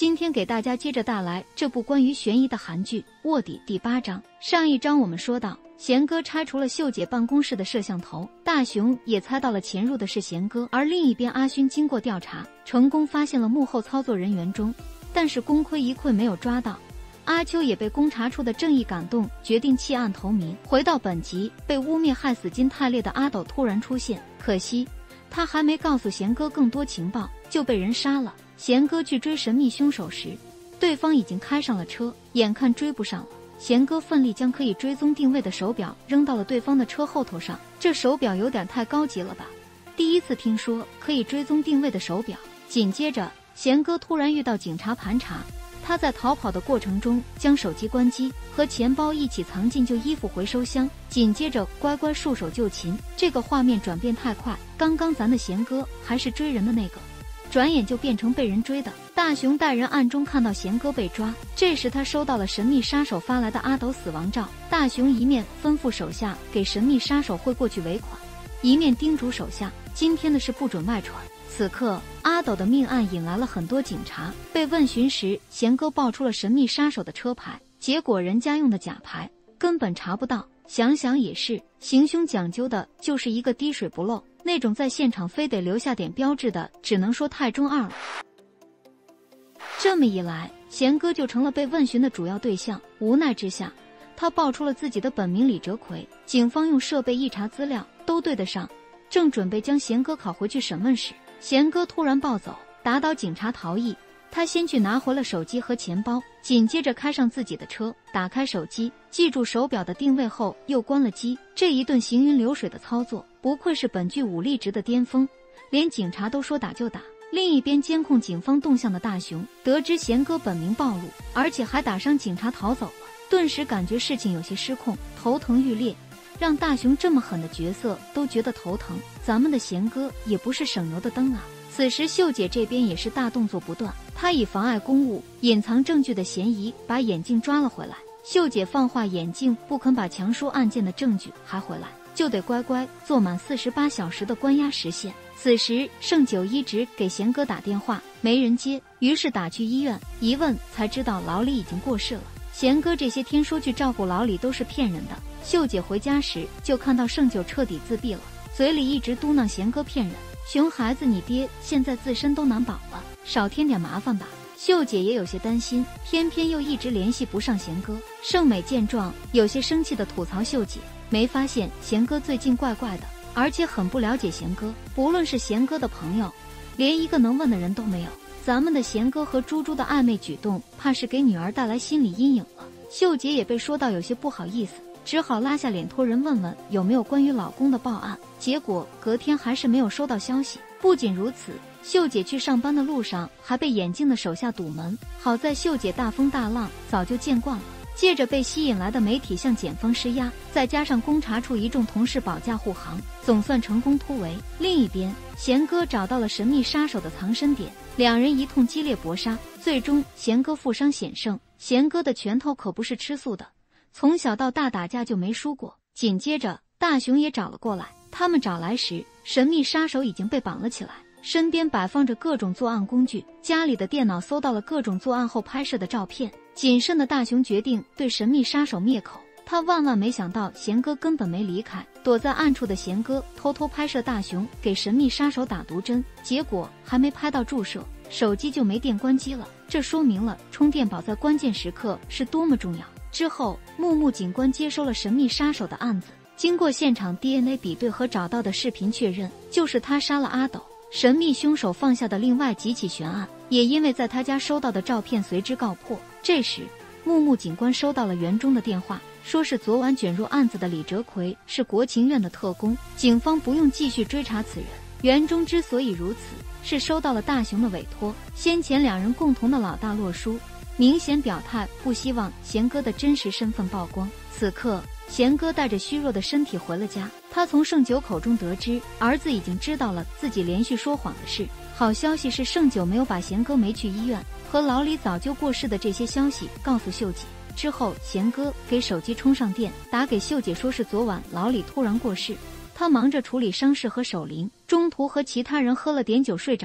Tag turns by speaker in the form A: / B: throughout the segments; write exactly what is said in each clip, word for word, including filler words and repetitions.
A: 今天给大家接着带来这部关于悬疑的韩剧《卧底》第八章。上一章我们说到，贤哥拆除了秀姐办公室的摄像头，大雄也猜到了潜入的是贤哥，而另一边阿勋经过调查，成功发现了幕后操作人员中，但是功亏一篑没有抓到。阿秋也被公查处的正义感动，决定弃暗投明。回到本集，被污蔑害死金泰烈的阿斗突然出现，可惜他还没告诉贤哥更多情报，就被人杀了。贤哥去追神秘凶手时，对方已经开上了车，眼看追不上了，贤哥奋力将可以追踪定位的手表扔到了对方的车后头上。这手表有点太高级了吧，第一次听说可以追踪定位的手表。紧接着贤哥突然遇到警察盘查，他在逃跑的过程中将手机关机，和钱包一起藏进旧衣服回收箱，紧接着乖乖束手就擒。这个画面转变太快，刚刚咱的贤哥还是追人的那个，转眼就变成被人追的。大雄带人暗中看到贤哥被抓，这时他收到了神秘杀手发来的阿斗死亡照。大雄一面吩咐手下给神秘杀手汇过去尾款，一面叮嘱手下今天的事不准外传。此刻阿斗的命案引来了很多警察，被问询时贤哥报出了神秘杀手的车牌，结果人家用的假牌，根本查不到。想想也是，行凶讲究的就是一个滴水不漏，那种在现场非得留下点标志的，只能说太中二了。这么一来，贤哥就成了被问询的主要对象。无奈之下，他报出了自己的本名李哲奎。警方用设备一查资料，都对得上。正准备将贤哥拷回去审问时，贤哥突然暴走，打倒警察逃逸。他先去拿回了手机和钱包，紧接着开上自己的车，打开手机，记住手表的定位后又关了机。这一顿行云流水的操作，不愧是本剧武力值的巅峰，连警察都说打就打。另一边监控警方动向的大雄，得知贤哥本名暴露，而且还打伤警察逃走了，顿时感觉事情有些失控，头疼欲裂。让大雄这么狠的角色都觉得头疼，咱们的贤哥也不是省油的灯啊。此时秀姐这边也是大动作不断，她以妨碍公务、隐藏证据的嫌疑把眼镜抓了回来。秀姐放话眼镜不肯把强叔案件的证据还回来，就得乖乖做满四十八小时的关押时限。此时盛九一直给贤哥打电话，没人接，于是打去医院，一问才知道老李已经过世了。贤哥这些天说去照顾老李都是骗人的。秀姐回家时就看到盛九彻底自闭了，嘴里一直嘟囔贤哥骗人，熊孩子你爹现在自身都难保了，少添点麻烦吧。秀姐也有些担心，偏偏又一直联系不上贤哥。盛美见状有些生气地吐槽秀姐没发现贤哥最近怪怪的，而且很不了解贤哥，不论是贤哥的朋友，连一个能问的人都没有。咱们的贤哥和猪猪的暧昧举动，怕是给女儿带来心理阴影了。秀姐也被说到有些不好意思，只好拉下脸托人问问有没有关于老公的报案，结果隔天还是没有收到消息。不仅如此，秀姐去上班的路上还被眼镜的手下堵门，好在秀姐大风大浪早就见惯了。接着被吸引来的媒体向检方施压，再加上公查处一众同事保驾护航，总算成功突围。另一边，贤哥找到了神秘杀手的藏身点，两人一通激烈搏杀，最终贤哥负伤险胜。贤哥的拳头可不是吃素的，从小到大打架就没输过。紧接着大雄也找了过来，他们找来时，神秘杀手已经被绑了起来，身边摆放着各种作案工具，家里的电脑搜到了各种作案后拍摄的照片。谨慎的大雄决定对神秘杀手灭口，他万万没想到贤哥根本没离开，躲在暗处的贤哥偷偷拍摄大雄给神秘杀手打毒针，结果还没拍到注射，手机就没电关机了。这说明了充电宝在关键时刻是多么重要。之后木木警官接收了神秘杀手的案子，经过现场 D N A 比对和找到的视频确认，就是他杀了阿斗。神秘凶手放下的另外几起悬案，也因为在他家收到的照片随之告破。这时木木警官收到了园中的电话，说是昨晚卷入案子的李哲奎是国情院的特工，警方不用继续追查此人。园中之所以如此，是收到了大雄的委托，先前两人共同的老大洛书明显表态不希望贤哥的真实身份曝光。此刻贤哥带着虚弱的身体回了家，他从盛九口中得知儿子已经知道了自己连续说谎的事。好消息是盛九没有把贤哥没去医院和老李早就过世的这些消息告诉秀姐。之后贤哥给手机充上电，打给秀姐说是昨晚老李突然过世，他忙着处理伤势和守灵，中途和其他人喝了点酒睡着了。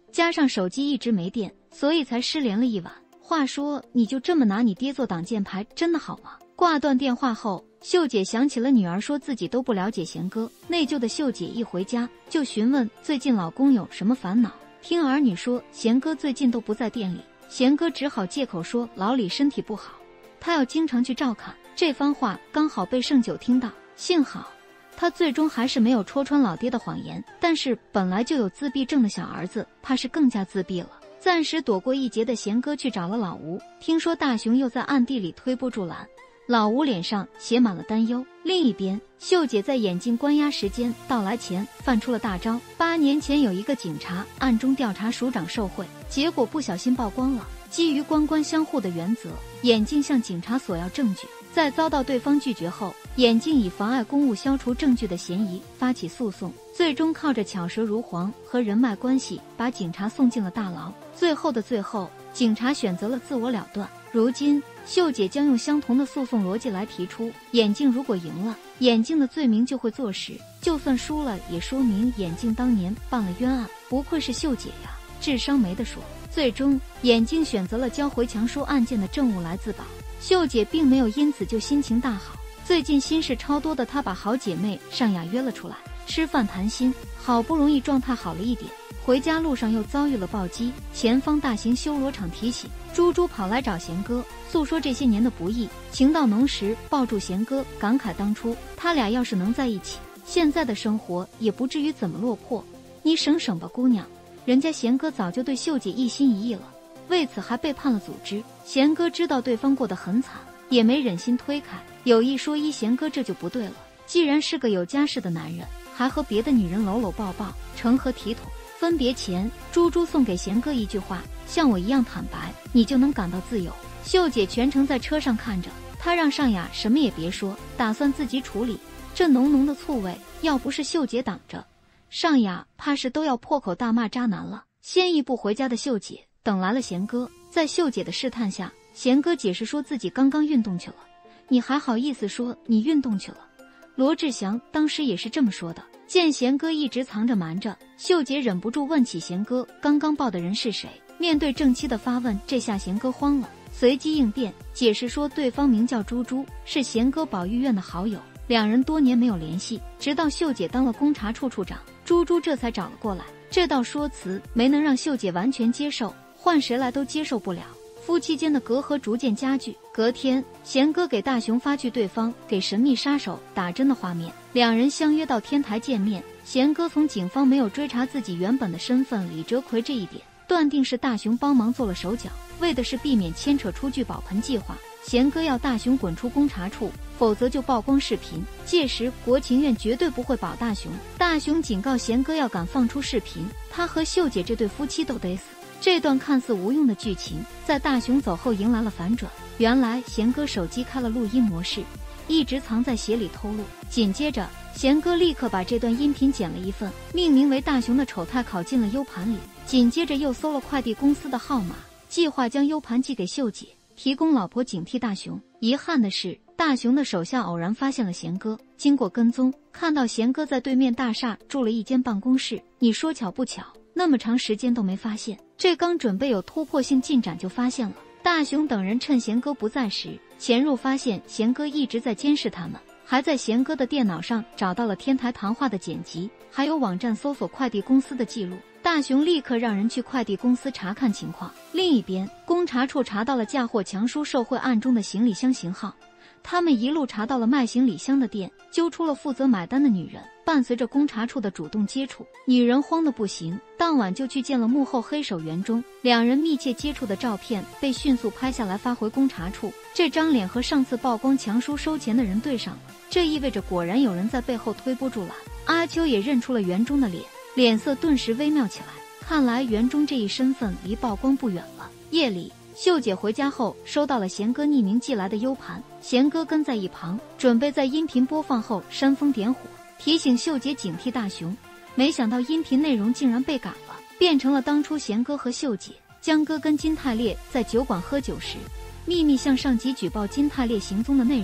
A: 加上手机一直没电，所以才失联了一晚。话说，你就这么拿你爹做挡箭牌，真的好吗？挂断电话后，秀姐想起了女儿说自己都不了解贤哥，内疚的秀姐一回家就询问最近老公有什么烦恼。听儿女说贤哥最近都不在店里，贤哥只好借口说老李身体不好，他要经常去照看。这番话刚好被盛九听到，幸好他最终还是没有戳穿老爹的谎言，但是本来就有自闭症的小儿子怕是更加自闭了。暂时躲过一劫的贤哥去找了老吴，听说大雄又在暗地里推波助澜，老吴脸上写满了担忧。另一边，秀姐在眼镜关押时间到来前犯出了大招。八年前有一个警察暗中调查署长受贿，结果不小心曝光了。基于官官相护的原则，眼镜向警察索要证据，在遭到对方拒绝后，眼镜以妨碍公务消除证据的嫌疑发起诉讼，最终靠着巧舌如簧和人脉关系把警察送进了大牢。最后的最后，警察选择了自我了断。如今秀姐将用相同的诉讼逻辑来提出，眼镜如果赢了，眼镜的罪名就会坐实，就算输了也说明眼镜当年办了冤案。不愧是秀姐呀，智商没得说。最终眼镜选择了交回强叔案件的证物来自保，秀姐并没有因此就心情大好。最近心事超多的她把好姐妹尚雅约了出来吃饭谈心，好不容易状态好了一点，回家路上又遭遇了暴击，前方大型修罗场提醒，猪猪跑来找贤哥诉说这些年的不易，情到浓时抱住贤哥感慨当初他俩要是能在一起，现在的生活也不至于怎么落魄。你省省吧姑娘，人家贤哥早就对秀姐一心一意了，为此还背叛了组织。贤哥知道对方过得很惨，也没忍心推开，有一说一，贤哥这就不对了，既然是个有家室的男人，还和别的女人搂搂抱抱，成何体统。分别前，猪猪送给贤哥一句话，像我一样坦白，你就能感到自由。秀姐全程在车上看着，她让尚雅什么也别说，打算自己处理。这浓浓的醋味，要不是秀姐挡着，尚雅怕是都要破口大骂渣男了。先一步回家的秀姐等来了贤哥，在秀姐的试探下，贤哥解释说自己刚刚运动去了。你还好意思说你运动去了？罗志祥当时也是这么说的。见贤哥一直藏着瞒着，秀姐忍不住问起贤哥刚刚抱的人是谁。面对正妻的发问，这下贤哥慌了，随机应变，解释说对方名叫猪猪，是贤哥保育院的好友，两人多年没有联系，直到秀姐当了公查处处长，猪猪这才找了过来。这道说辞没能让秀姐完全接受，换谁来都接受不了。夫妻间的隔阂逐渐加剧。隔天，贤哥给大雄发去对方给神秘杀手打针的画面，两人相约到天台见面。贤哥从警方没有追查自己原本的身份李哲奎这一点，断定是大雄帮忙做了手脚，为的是避免牵扯出聚宝盆计划。贤哥要大雄滚出公查处，否则就曝光视频，届时国情院绝对不会保大雄。大雄警告贤哥，要敢放出视频，他和秀姐这对夫妻都得死。这段看似无用的剧情，在大雄走后迎来了反转。原来贤哥手机开了录音模式，一直藏在鞋里偷录。紧接着，贤哥立刻把这段音频剪了一份，命名为大雄的丑态拷进了 U 盘里。紧接着又搜了快递公司的号码，计划将 U 盘寄给秀姐，提供老婆警惕大雄。遗憾的是，大雄的手下偶然发现了贤哥，经过跟踪，看到贤哥在对面大厦住了一间办公室。你说巧不巧，那么长时间都没发现，这刚准备有突破性进展就发现了。大雄等人趁贤哥不在时潜入，发现贤哥一直在监视他们，还在贤哥的电脑上找到了天台谈话的剪辑，还有网站搜索快递公司的记录。大雄立刻让人去快递公司查看情况。另一边，公查处查到了嫁祸强叔受贿案中的行李箱型号，他们一路查到了卖行李箱的店，揪出了负责买单的女人。伴随着公查处的主动接触，女人慌得不行，当晚就去见了幕后黑手袁忠。两人密切接触的照片被迅速拍下来发回公查处，这张脸和上次曝光强叔收钱的人对上了，这意味着果然有人在背后推波助澜。阿秋也认出了袁忠的脸，脸色顿时微妙起来，看来袁忠这一身份离曝光不远了。夜里，秀姐回家后收到了贤哥匿名寄来的 U 盘，贤哥跟在一旁，准备在音频播放后煽风点火，提醒秀姐警惕大雄。没想到音频内容竟然被改了，变成了当初贤哥和秀姐、江哥跟金泰烈在酒馆喝酒时，秘密向上级举报金泰烈行踪的内容。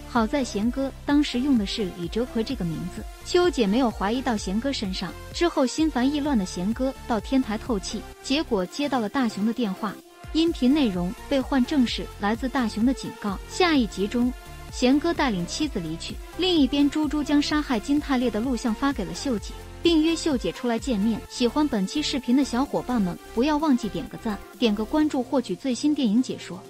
A: 好在贤哥当时用的是李哲奎这个名字，秋姐没有怀疑到贤哥身上。之后心烦意乱的贤哥到天台透气，结果接到了大雄的电话，音频内容被换正是来自大雄的警告。下一集中，贤哥带领妻子离去，另一边猪猪将杀害金泰烈的录像发给了秀姐，并约秀姐出来见面。喜欢本期视频的小伙伴们，不要忘记点个赞，点个关注，获取最新电影解说。